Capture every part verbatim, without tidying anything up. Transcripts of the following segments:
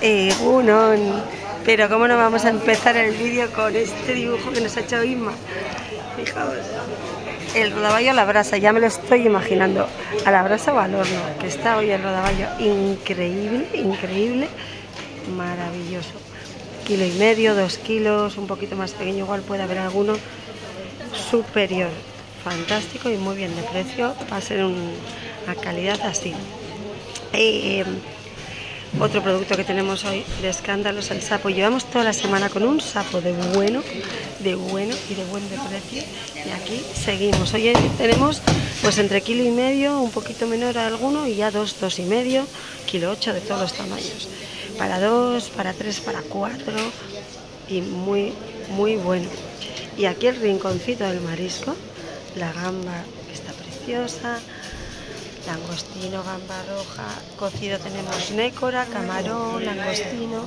Egunon. Pero cómo no vamos a empezar el vídeo con este dibujo que nos ha hecho Isma. Fijaos, el rodaballo a la brasa, ya me lo estoy imaginando. A la brasa o al horno, que está hoy el rodaballo increíble, increíble, maravilloso. Kilo y medio, dos kilos, un poquito más pequeño, igual puede haber alguno superior. Fantástico y muy bien de precio, va a ser un, una calidad así. Eh, Otro producto que tenemos hoy de escándalos, el sapo. Llevamos toda la semana con un sapo de bueno, de bueno y de buen de precio. Y aquí seguimos. Hoy tenemos pues entre kilo y medio, un poquito menor a alguno, y ya dos, dos y medio, kilo ocho de todos los tamaños. Para dos, para tres, para cuatro y muy, muy bueno. Y aquí el rinconcito del marisco, la gamba que está preciosa. Langostino, gamba roja, cocido tenemos nécora, camarón, langostino,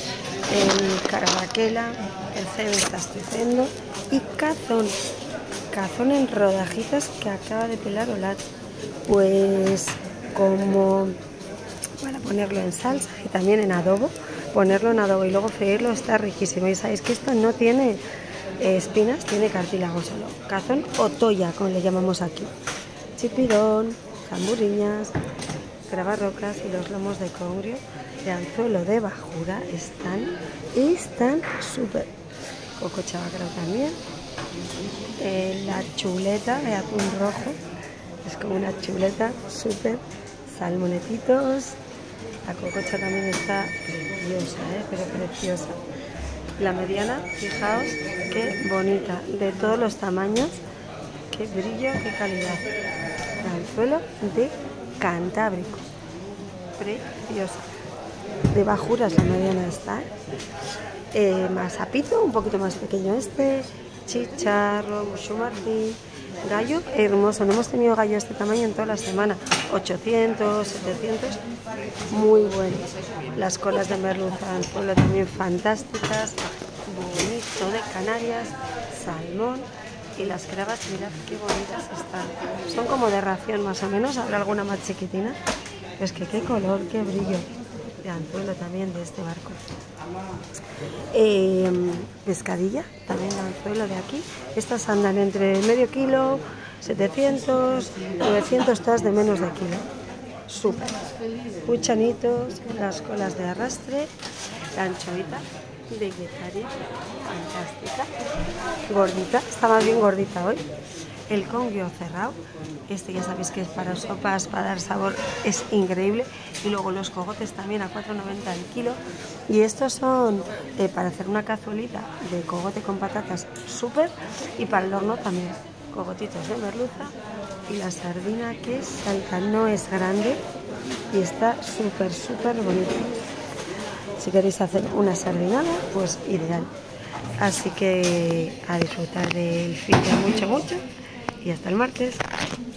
el carabaquela, el ceviche está estupendo y cazón, cazón en rodajitas que acaba de pelar Olat, pues como para ponerlo en salsa y también en adobo, ponerlo en adobo y luego freírlo está riquísimo. Y sabéis que esto no tiene eh, espinas, tiene cartílago solo, cazón o toya, como le llamamos aquí, chipirón, zamburiñas, gravarrocas y los lomos de congrio de anzuelo de bajura están están súper. Coco chabacra también. Eh, la chuleta de atún rojo es como una chuleta súper. Salmonetitos. La cococha también está preciosa, ¿eh? Pero preciosa. La mediana, fijaos qué bonita, de todos los tamaños, qué brillo, qué calidad. El anzuelo de Cantábrico, preciosa, de bajuras la mediana está, eh, más sapito, un poquito más pequeño este, chicharro, mushumartín, gallo hermoso. No hemos tenido gallo de este tamaño en toda la semana, ochocientos, setecientos, muy buenos. Las colas de merluza anzuelo también fantásticas, bonito de Canarias, salmón. Y las gravas, mirad qué bonitas están. Son como de ración más o menos, habrá alguna más chiquitina. Es que qué color, qué brillo. De anzuelo también de este barco. Eh, pescadilla, también de anzuelo de aquí. Estas andan entre medio kilo, setecientos, novecientos, todas de menos de kilo. Súper. Puchanitos, las colas de arrastre, la anchovita de Guetaria, fantástica, gordita, está más bien gordita hoy. El congrio cerrado, este ya sabéis que es para sopas, para dar sabor, es increíble. Y luego los cogotes también a cuatro noventa el kilo. Y estos son eh, para hacer una cazuelita de cogote con patatas súper, y para el horno también, cogotitos de merluza. Y la sardina que salta, no es grande y está súper, súper bonita. Si queréis hacer una sardinada, pues ideal. Así que a disfrutar del fin de mucho, mucho. Y hasta el martes.